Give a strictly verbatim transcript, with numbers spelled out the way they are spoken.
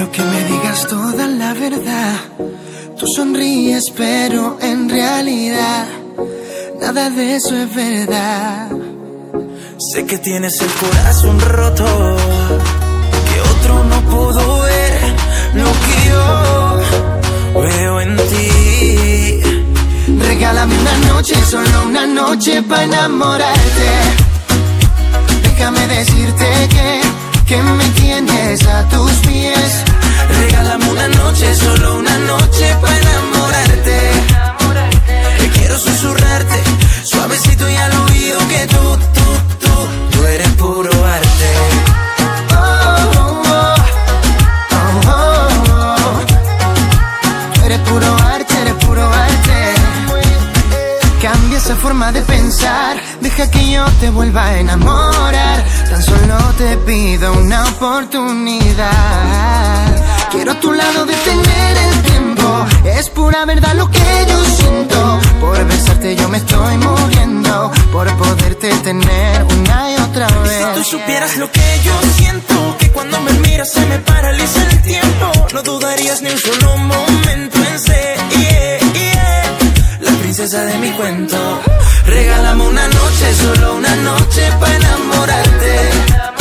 Quiero que me digas toda la verdad. Tú sonríes pero en realidad nada de eso es verdad. Sé que tienes el corazón roto, que otro no pudo ver lo que yo veo en ti. Regálame una noche, solo una noche para enamorarte. Déjame decirte que, que me tienes a tus pies. Regálame una noche, solo una noche para enamorarte. Que quiero susurrarte suavecito y al oído que tú, tú, tú, tú eres puro arte. Oh, oh, oh, oh, oh, oh. Eres puro arte, eres puro arte. Cambia esa forma de pensar, deja que yo te vuelva a enamorar. Tan solo te pido una oportunidad. Quiero a tu lado detener el tiempo. Es pura verdad lo que yo siento. Por besarte yo me estoy muriendo, por poderte tener una y otra vez. Si tú supieras lo que yo siento, que cuando me miras se me paraliza el tiempo. No dudarías ni un solo momento en ser, yeah, yeah, la princesa de mi cuento. Regálame una noche, solo una noche para enamorarte.